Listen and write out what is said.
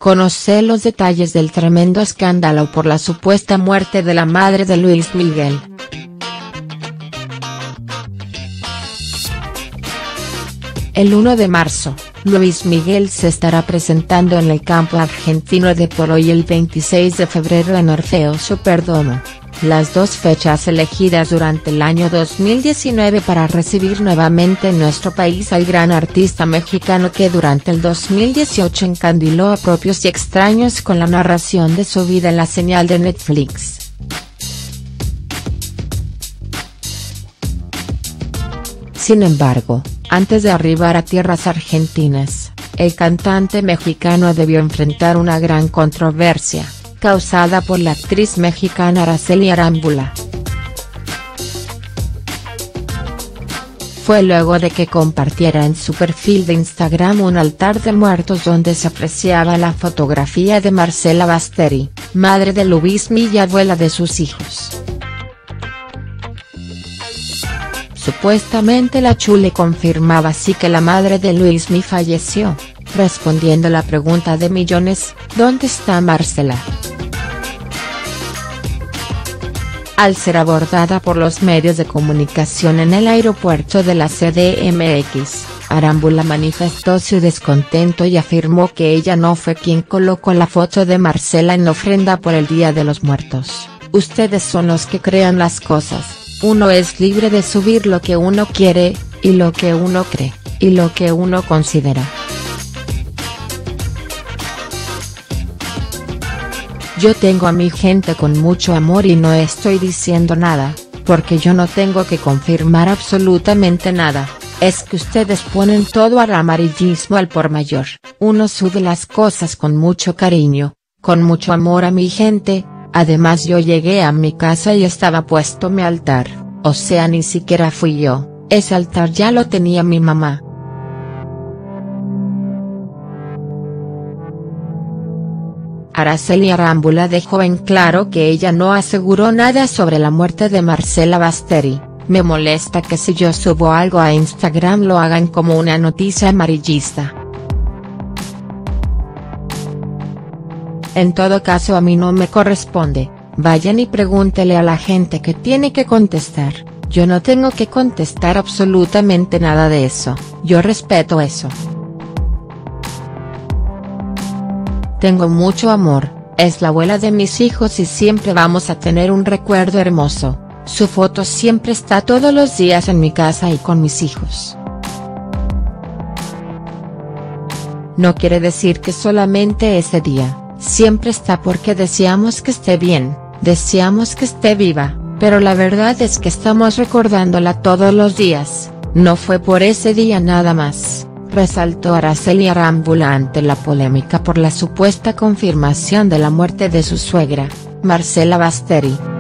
Conoce los detalles del tremendo escándalo por la supuesta muerte de la madre de Luis Miguel. El 1 de marzo, Luis Miguel se estará presentando en el campo argentino de Polo y el 26 de febrero en Orfeo Superdome, las dos fechas elegidas durante el año 2019 para recibir nuevamente en nuestro país al gran artista mexicano que durante el 2018 encandiló a propios y extraños con la narración de su vida en la señal de Netflix. Sin embargo, antes de arribar a tierras argentinas, el cantante mexicano debió enfrentar una gran controversia, causada por la actriz mexicana Araceli Arámbula. Fue luego de que compartiera en su perfil de Instagram un altar de muertos donde se apreciaba la fotografía de Marcela Basteri, madre de Luis Miguel y abuela de sus hijos. Supuestamente la Chule confirmaba así que la madre de Luis Miguel falleció, respondiendo la pregunta de millones, ¿dónde está Marcela? Al ser abordada por los medios de comunicación en el aeropuerto de la CDMX, Arámbula manifestó su descontento y afirmó que ella no fue quien colocó la foto de Marcela en la ofrenda por el Día de los Muertos. Ustedes son los que crean las cosas. Uno es libre de subir lo que uno quiere, y lo que uno cree, y lo que uno considera. Yo tengo a mi gente con mucho amor y no estoy diciendo nada, porque yo no tengo que confirmar absolutamente nada, es que ustedes ponen todo al amarillismo al por mayor. Uno sube las cosas con mucho cariño, con mucho amor a mi gente. Además yo llegué a mi casa y estaba puesto mi altar, o sea ni siquiera fui yo, ese altar ya lo tenía mi mamá. Araceli Arámbula dejó en claro que ella no aseguró nada sobre la muerte de Marcela Basteri. Me molesta que si yo subo algo a Instagram lo hagan como una noticia amarillista. En todo caso a mí no me corresponde, vayan y pregúntele a la gente que tiene que contestar, yo no tengo que contestar absolutamente nada de eso, yo respeto eso. Tengo mucho amor, es la abuela de mis hijos y siempre vamos a tener un recuerdo hermoso, su foto siempre está todos los días en mi casa y con mis hijos. No quiere decir que solamente ese día. Siempre está porque deseamos que esté bien, deseamos que esté viva, pero la verdad es que estamos recordándola todos los días, no fue por ese día nada más, resaltó Araceli Arámbula ante la polémica por la supuesta confirmación de la muerte de su suegra, Marcela Basteri.